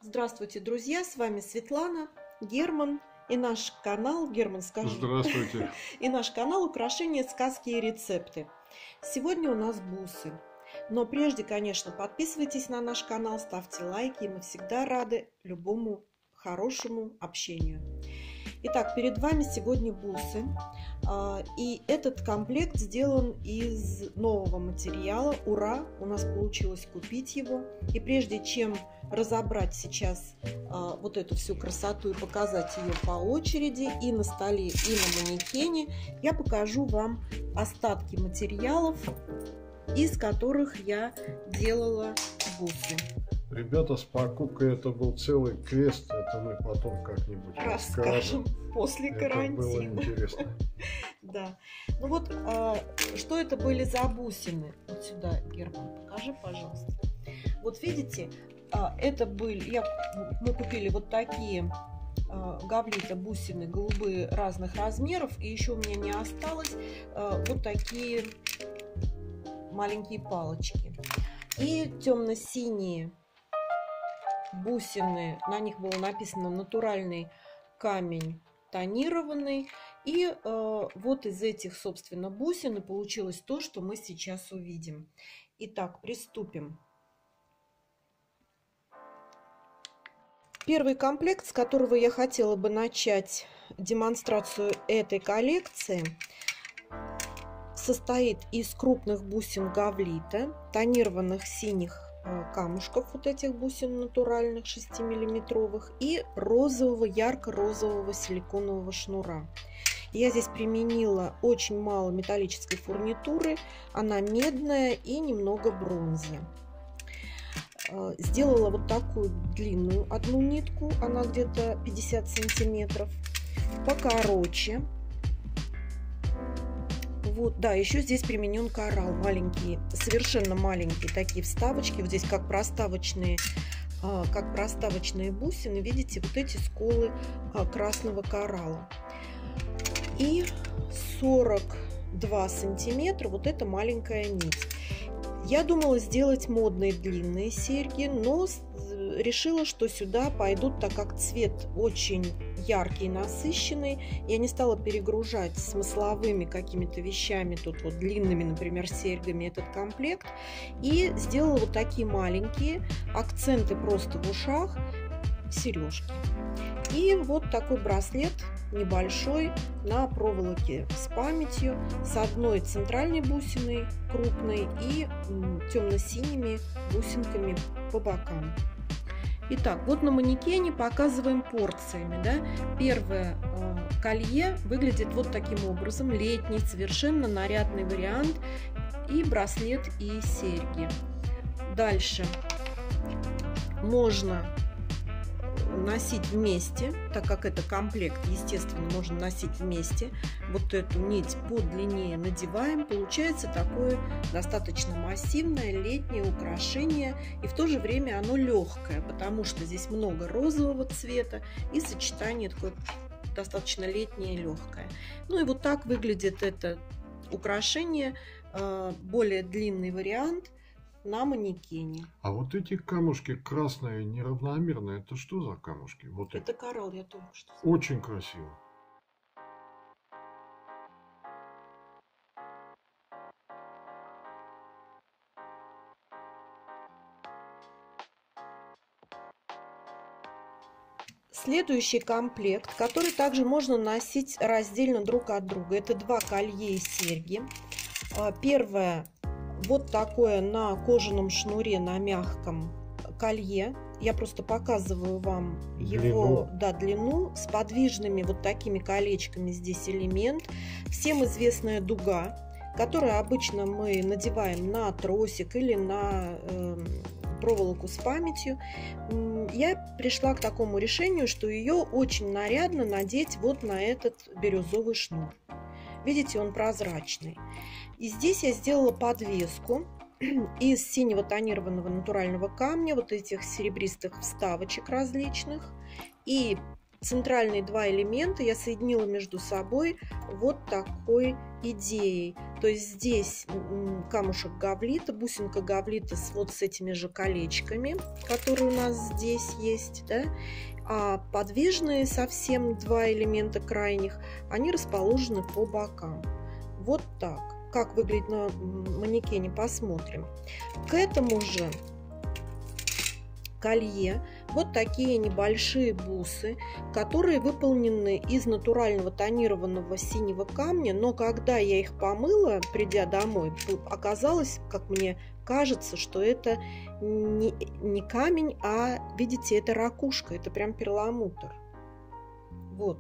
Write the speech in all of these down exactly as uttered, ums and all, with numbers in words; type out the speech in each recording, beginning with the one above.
Здравствуйте, друзья! С вами Светлана, Герман и наш канал Герман, скажи. Здравствуйте. И наш канал Украшения, сказки и рецепты. Сегодня у нас бусы. Но прежде, конечно, подписывайтесь на наш канал, ставьте лайки. Мы всегда рады любому хорошему общению. Итак, перед вами сегодня бусы. И этот комплект сделан из нового материала. Ура! У нас получилось купить его. И прежде чем разобрать сейчас вот эту всю красоту и показать ее по очереди и на столе, и на манекене, я покажу вам остатки материалов, из которых я делала бусы. Ребята, с покупкой это был целый квест, это мы потом как-нибудь расскажем после это карантина. Было интересно. Да. Ну вот, что это были за бусины? Вот сюда, Герман, покажи, пожалуйста. Вот видите, это были, я, мы купили вот такие гавлита бусины голубые разных размеров, и еще у меня не осталось вот такие маленькие палочки. И темно-синие бусины, на них было написано натуральный камень тонированный. И э, вот из этих, собственно, бусин и получилось то, что мы сейчас увидим. Итак, приступим. Первый комплект, с которого я хотела бы начать демонстрацию этой коллекции, состоит из крупных бусин гавлита, тонированных синих камушков, вот этих бусин натуральных шестимиллиметровых, и розового, ярко-розового силиконового шнура. Я здесь применила очень мало металлической фурнитуры, она медная и немного бронзы. Сделала вот такую длинную одну нитку, она где-то пятьдесят сантиметров, покороче. Вот, да, еще здесь применен коралл, маленькие, совершенно маленькие такие вставочки. Вот здесь как проставочные, как проставочные бусины, видите, вот эти сколы красного коралла. И сорок два сантиметра вот эта маленькая нить. Я думала сделать модные длинные серьги, но решила, что сюда пойдут, так как цвет очень яркий, насыщенный. Я не стала перегружать смысловыми какими-то вещами, тут вот длинными, например, серьгами этот комплект. И сделала вот такие маленькие акценты просто в ушах, сережки. И вот такой браслет небольшой на проволоке с памятью, с одной центральной бусиной крупной и темно-синими бусинками по бокам. Итак, вот на манекене показываем порциями. Да? Первое э, колье выглядит вот таким образом, летний, совершенно нарядный вариант, и браслет, и серьги. Дальше можно носить вместе, так как это комплект, естественно, можно носить вместе. Вот эту нить подлиннее надеваем, получается такое достаточно массивное летнее украшение, и в то же время оно легкое, потому что здесь много розового цвета и сочетание такое достаточно летнее, легкое. Ну и вот так выглядит это украшение, более длинный вариант на манекене. А вот эти камушки красные, неравномерные, это что за камушки? Вот это эти. коралл, я только что сказала. Очень красиво. Следующий комплект, который также можно носить раздельно друг от друга, это два колье и серьги. Первое вот такое на кожаном шнуре, на мягком колье. Я просто показываю вам его длину. Да, длину с подвижными вот такими колечками. Здесь элемент. Всем известная дуга, которую обычно мы надеваем на тросик или на э, проволоку с памятью. Я пришла к такому решению, что ее очень нарядно надеть вот на этот бирюзовый шнур. Видите, он прозрачный. И здесь я сделала подвеску из синего тонированного натурального камня, вот этих серебристых вставочек различных. И центральные два элемента я соединила между собой вот такой идеей. То есть здесь камушек гавлита, бусинка гавлита с вот с этими же колечками, которые у нас здесь есть, да? А подвижные совсем два элемента крайних, они расположены по бокам. Вот так. Как выглядит на манекене, посмотрим. К этому же колье вот такие небольшие бусы, которые выполнены из натурального тонированного синего камня, но когда я их помыла, придя домой, оказалось, как мне кажется, что это не, не камень, а, видите, это ракушка, это прям перламутр. Вот.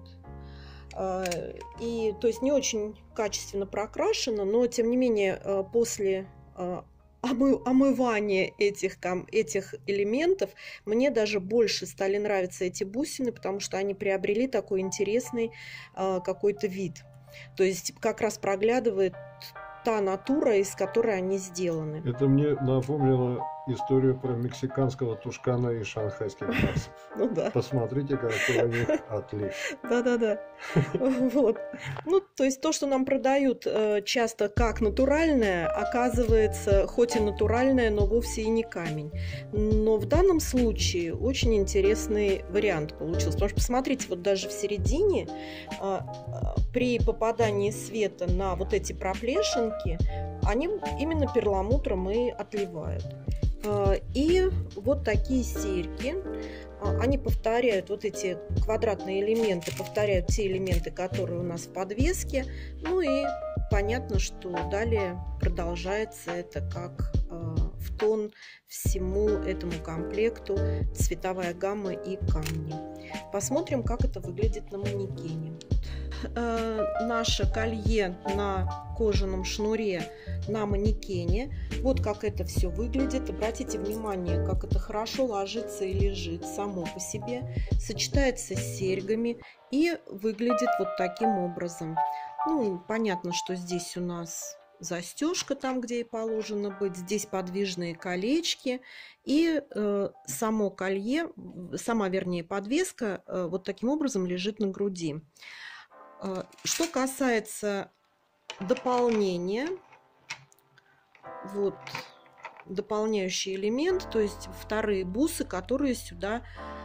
И, то есть, не очень качественно прокрашено, но, тем не менее, после омывания этих, этих элементов мне даже больше стали нравиться эти бусины, потому что они приобрели такой интересный какой-то вид. То есть, как раз проглядывает та натура, из которой они сделаны. Это мне напомнило историю про мексиканского тушкана и шанхайских барсов. Ну да. Посмотрите, какой у них отлив. Да-да-да. Вот. Ну, то есть то, что нам продают часто как натуральное, оказывается, хоть и натуральное, но вовсе и не камень. Но в данном случае очень интересный вариант получился. Потому что, посмотрите, вот даже в середине, при попадании света на вот эти проплешинки, они именно перламутром и отливают. И вот такие серьги, они повторяют вот эти квадратные элементы, повторяют те элементы, которые у нас в подвеске. Ну и понятно, что далее продолжается это как в тон всему этому комплекту цветовая гамма и камни. Посмотрим, как это выглядит на манекене. Наше колье на кожаном шнуре на манекене. Вот как это все выглядит. Обратите внимание, как это хорошо ложится и лежит само по себе, сочетается с серьгами и выглядит вот таким образом. Ну, понятно, что здесь у нас застежка там, где и положено быть, здесь подвижные колечки и э, само колье, сама, вернее, подвеска э, вот таким образом лежит на груди. Э, что касается дополнения, вот дополняющий элемент, то есть вторые бусы, которые сюда,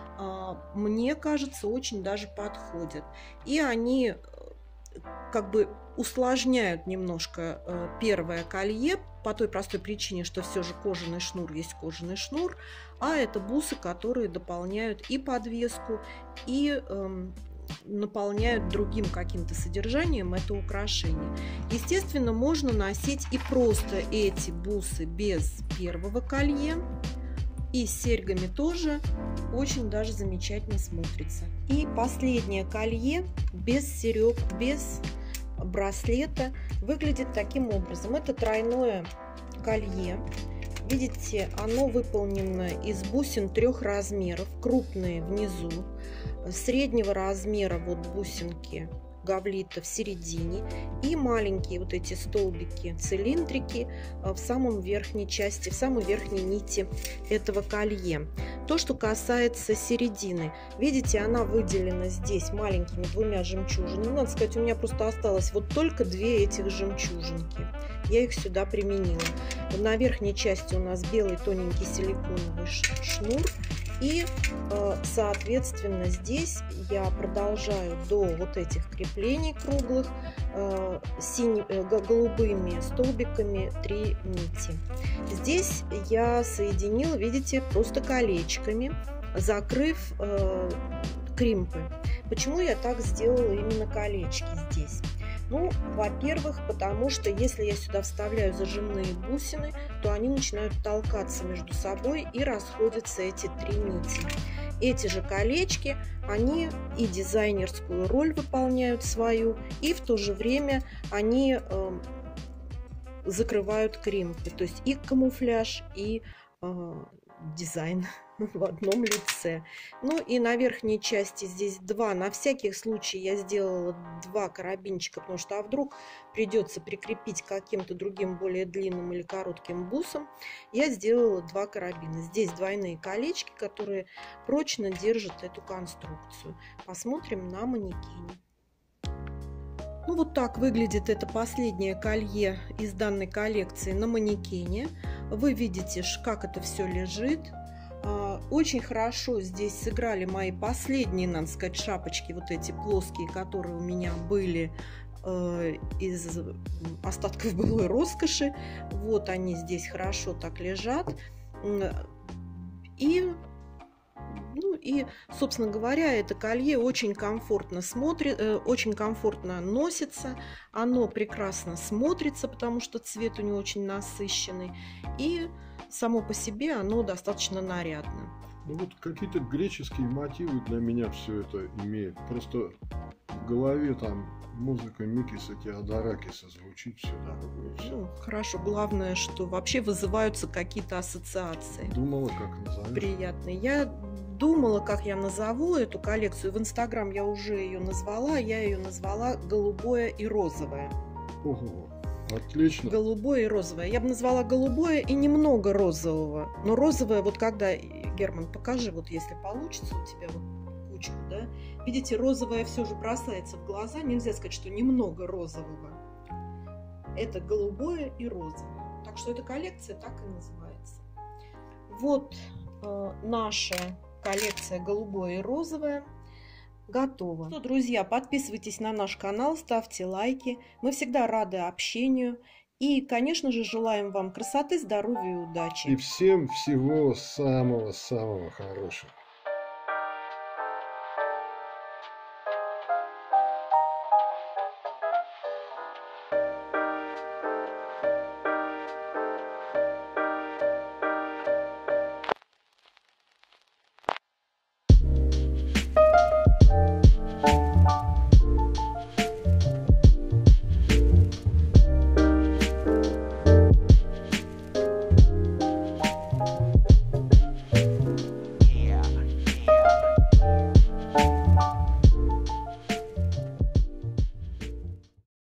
мне кажется, очень даже подходят. И они как бы усложняют немножко первое колье по той простой причине, что все же кожаный шнур есть кожаный шнур, а это бусы, которые дополняют и подвеску, и наполняют другим каким-то содержанием это украшение. Естественно, можно носить и просто эти бусы без первого колье, и с серьгами тоже очень даже замечательно смотрится. И последнее колье без серег, без браслета выглядит таким образом. Это тройное колье. Видите, оно выполнено из бусин трех размеров, крупные внизу, среднего размера вот бусинки гавлита в середине и маленькие вот эти столбики, цилиндрики в самом верхней части, в самой верхней нити этого колье. То, что касается середины, видите, она выделена здесь маленькими двумя жемчужинами. Надо сказать, у меня просто осталось вот только две этих жемчужинки. Я их сюда применила. На верхней части у нас белый тоненький силиконовый шнур. И, соответственно, здесь я продолжаю до вот этих креплений круглых синими, голубыми столбиками три нити. Здесь я соединила, видите, просто колечками, закрыв кримпы. Почему я так сделала именно колечки здесь? Ну, во-первых, потому что если я сюда вставляю зажимные бусины, то они начинают толкаться между собой и расходятся эти три нити. Эти же колечки, они и дизайнерскую роль выполняют свою, и в то же время они э, закрывают кримпы, то есть и камуфляж, и э, дизайн в одном лице. Ну и на верхней части здесь два. На всякий случай я сделала два карабинчика, потому что а вдруг придется прикрепить каким-то другим более длинным или коротким бусом. Я сделала два карабина. Здесь двойные колечки, которые прочно держат эту конструкцию. Посмотрим на манекене. Ну вот так выглядит это последнее колье из данной коллекции на манекене. Вы видите, как это все лежит. Очень хорошо здесь сыграли мои последние, надо сказать, шапочки, вот эти плоские, которые у меня были э, из остатков былой роскоши. Вот они здесь хорошо так лежат. И, ну, и, собственно говоря, это колье очень комфортно смотрит, э, очень комфортно носится. Оно прекрасно смотрится, потому что цвет у него очень насыщенный. И само по себе оно достаточно нарядно. Ну вот какие-то греческие мотивы для меня все это имеет. Просто в голове там музыка Микиса Теодоракиса звучит все дорогу. Ну, хорошо, главное, что вообще вызываются какие-то ассоциации. Думала, как назовешь? Приятные. Я думала, как я назову эту коллекцию. В Инстаграм я уже ее назвала. Я ее назвала «Голубое и розовое». Ого. Отлично. Голубое и розовое. Я бы назвала голубое и немного розового. Но розовое, вот когда, Герман, покажи, вот если получится у тебя вот кучку, да. Видите, розовое все же бросается в глаза. Нельзя сказать, что немного розового. Это голубое и розовое. Так что эта коллекция так и называется. Вот э, наша коллекция голубое и розовое. Готово. Ну, друзья, подписывайтесь на наш канал, ставьте лайки. Мы всегда рады общению. И, конечно же, желаем вам красоты, здоровья и удачи. И всем всего самого-самого хорошего.